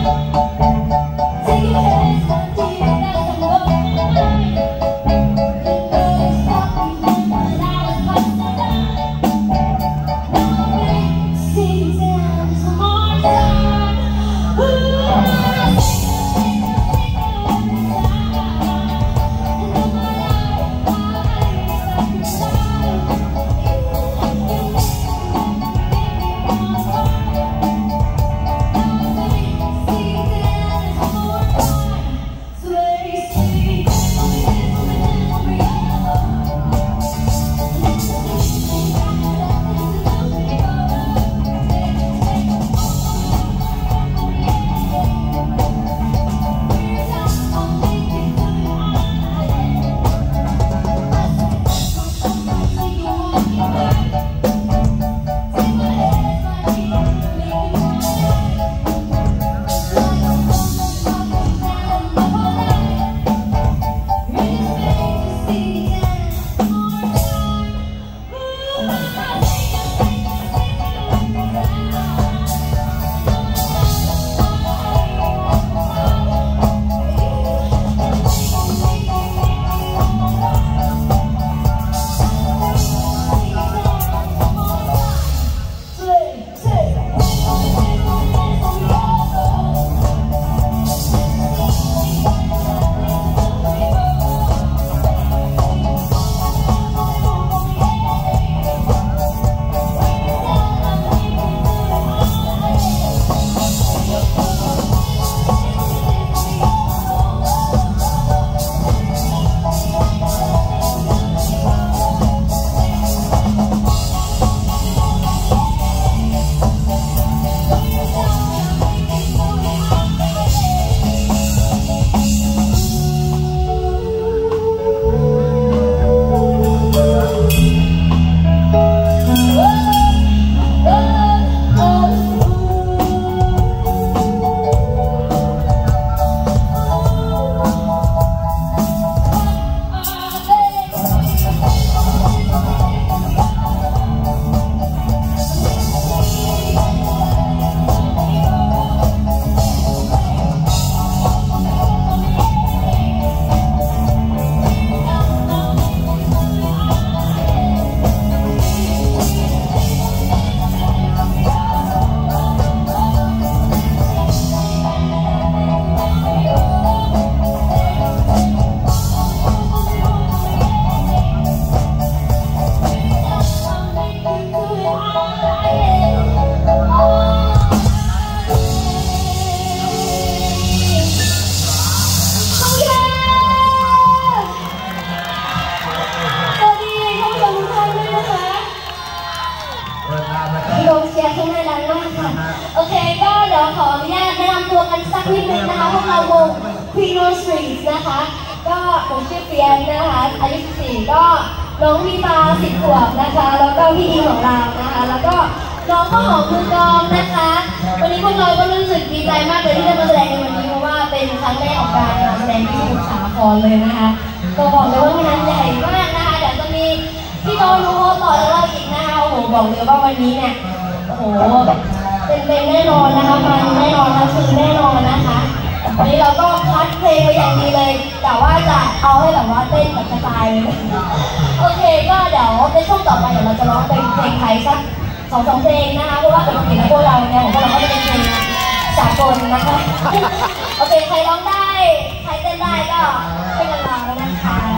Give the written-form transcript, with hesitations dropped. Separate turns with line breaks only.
โอเคก็เดี๋ยวขออนุญาตแนะนำตัวกันสักนิดนึงนะคะพวกเราวง Queen of Streets นะคะก็ผมชื่อเปียนนะคะอายุ14ก็น้องมีตา10 ขวบนะคะแล้วก็พี่อีของเรานะคะแล้วก็น้องข้าวหอมมือกลองนะคะวันนี้พวกเราก็รู้สึกดีใจมากเลยที่ได้มาแสดงในวันนี้เพราะว่าเป็นครั้งแรกของการมาแสดงที่สมุทรสาครเลยนะคะก็บอกเลยว่างานใหญ่มากนะคะเดี๋ยวจะมีพี่โตนูโฮต่อจากเราอีกนะคะโอ้โหบอกเลยว่าวันนี้เนี่ยโอ้โหเป็นแน่นอนนะคะมันแน่นอนทั้งคืนแน่นอนนะคะวันนี้เราก็คัดเพลงไว้อย่างดีเลยแต่ว่าจะเอาให้แบบว่าเต้นแบบกระจายเลยโอเคก็เดี๋ยวในช่วงต่อไปเดี๋ยวเราจะร้องเป็นเพลงไทยสัก2-3 เพลงนะคะเพราะว่าปกติแล้วพวกเราเนี่ยของพวกเราก็จะเป็นเพลงสากลนะคะโอเคใครร้องได้ใครเต้นได้ก็เป็นกันมาแล้วนะคะ